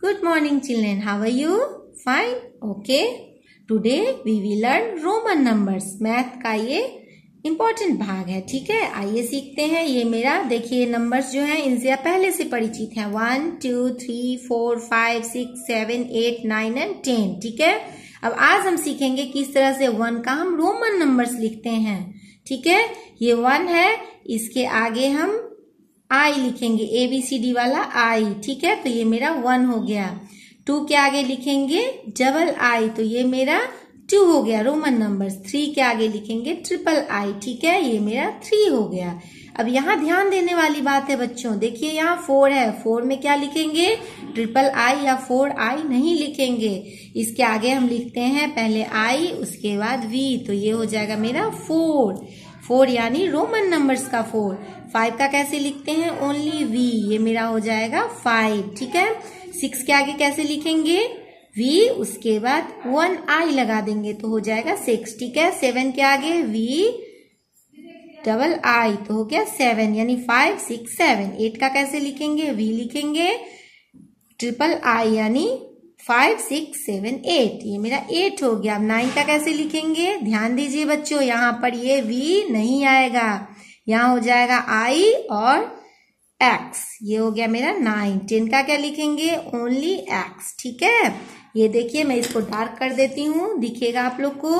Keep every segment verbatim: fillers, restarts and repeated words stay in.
Good morning children, how are you? Fine? Okay. Today we will learn Roman numbers. Math का ये important भाग है, ठीक है। आइए सीखते हैं। ये मेरा देखिए नंबर्स जो हैं इनसे आप पहले से परिचित हैं। One two three four five six seven eight nine and ten, ठीक है। अब आज हम सीखेंगे किस तरह से वन का हम रोमन नंबर्स लिखते हैं, ठीक है। ये वन है, इसके आगे हम आई लिखेंगे, ए बी सी डी वाला आई, ठीक है। तो ये मेरा वन हो गया। टू के आगे लिखेंगे डबल आई, तो ये मेरा टू हो गया रोमन नंबर्स। थ्री के आगे लिखेंगे ट्रिपल आई, ठीक है, ये मेरा थ्री हो गया। अब यहाँ ध्यान देने वाली बात है बच्चों, देखिए यहाँ फोर है, फोर में क्या लिखेंगे, ट्रिपल आई या फोर आई नहीं लिखेंगे। इसके आगे हम लिखते हैं पहले आई, उसके बाद वी, तो ये हो जाएगा मेरा फोर। फोर यानी रोमन नंबर्स का फोर। फाइव का कैसे लिखते हैं, ओनली वी, ये मेरा हो जाएगा फाइव, ठीक है। सिक्स के आगे कैसे लिखेंगे, वी, उसके बाद वन आई लगा देंगे तो हो जाएगा सिक्स, ठीक है। सेवन के आगे वी डबल आई, तो हो गया सेवन, यानी फाइव सिक्स सेवन। एट का कैसे लिखेंगे, वी लिखेंगे ट्रिपल आई, यानी फाइव सिक्स सेवन एट, ये मेरा एट हो गया। अब नाइन का कैसे लिखेंगे, ध्यान दीजिए बच्चों, यहाँ पर ये वी नहीं आएगा, यहाँ हो जाएगा आई और एक्स, ये हो गया मेरा नाइन। टेन का क्या लिखेंगे, ओनली एक्स, ठीक है। ये देखिए मैं इसको डार्क कर देती हूँ, दिखेगा आप लोग को।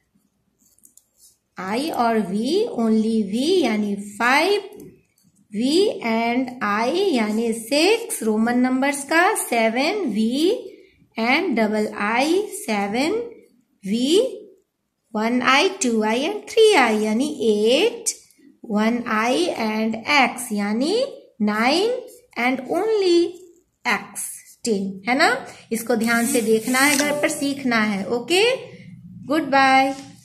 आई और वी, ओनली वी यानी फाइव, वी एंड आई यानी सिक्स रोमन नंबर्स का, seven V and double I seven, V, one I two I and three I यानी eight, one I and X यानी nine and only X ten, है ना। इसको ध्यान से देखना है, घर पर सीखना है। Okay, good bye.